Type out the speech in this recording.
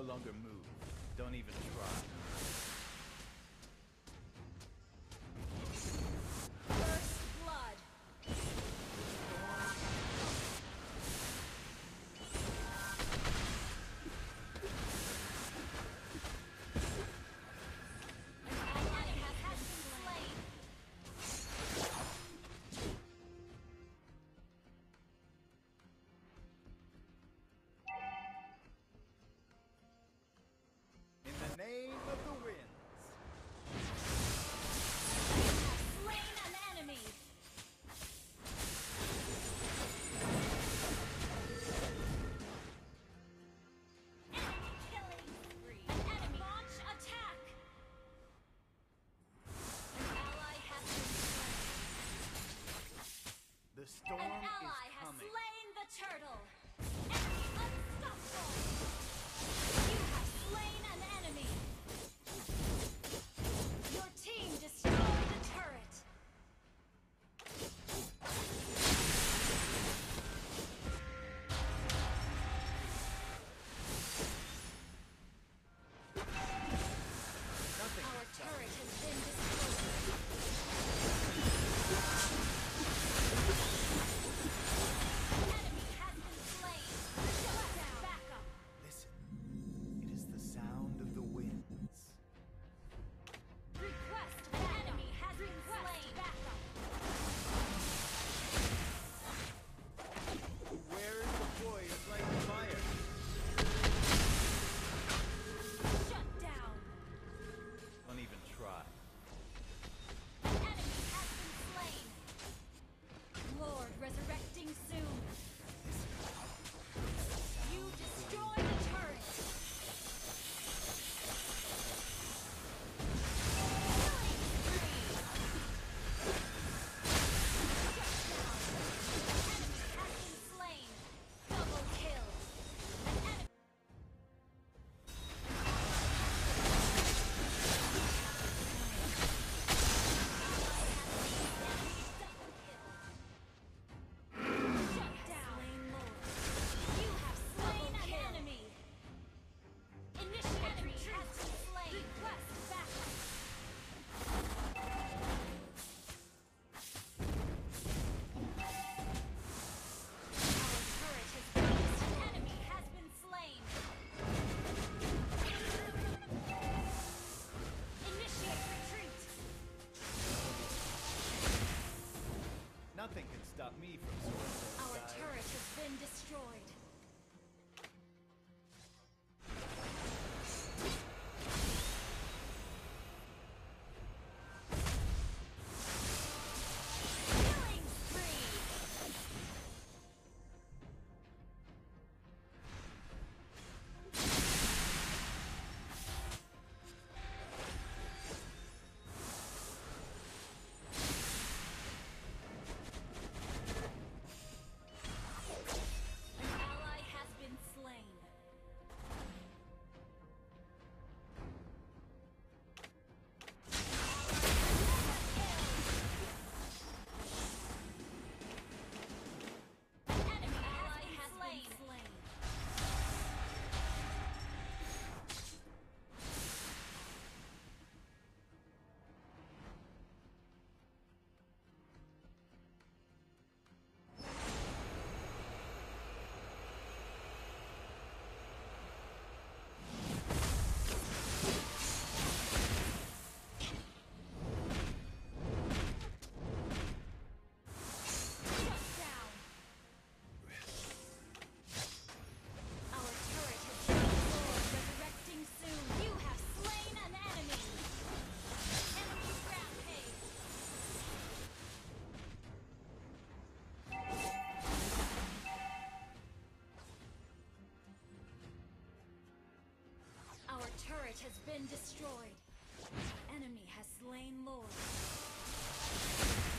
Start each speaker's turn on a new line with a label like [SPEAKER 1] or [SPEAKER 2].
[SPEAKER 1] longer move. Don't even try.
[SPEAKER 2] First blood.
[SPEAKER 1] Name of the winds.
[SPEAKER 2] Slain an enemy. Enemy killing spree. An enemy launch attack. An ally has been slain.
[SPEAKER 1] The storm
[SPEAKER 2] An ally
[SPEAKER 1] is
[SPEAKER 2] has
[SPEAKER 1] coming.
[SPEAKER 2] slain the turtle. Enemy unstoppable. You have slain an enemy. Your team destroyed the turret.
[SPEAKER 1] Nothing.
[SPEAKER 2] Our turret has been destroyed. Enemy has been slain. Shut down. Back up.
[SPEAKER 1] Listen. It is the sound of the winds.
[SPEAKER 2] Request the enemy has been slain. Back up.
[SPEAKER 1] Where is the boy who's lighting fire?
[SPEAKER 2] Shut down.
[SPEAKER 1] Don't even try.
[SPEAKER 2] Enemy has been slain. Lord resurrecting soon. You destroy the turret. Killing spree. Shut down. Enemy has been slain. Double kill. An enemy. Shut down. You have slain an enemy. Initiate retreat. Has been slain. Request backup. Our turret has been destroyed. An enemy has been slain. Initiate retreat.
[SPEAKER 1] Nothing can stop me from soaring.
[SPEAKER 2] Our turret has been destroyed. Killing spree. An ally has been slain. Enemy ally has been slain. Shut down. Our turret has been destroyed. Resurrecting soon. You have slain an enemy. Enemy rampage. Our turret has been destroyed. Enemy has slain Lord.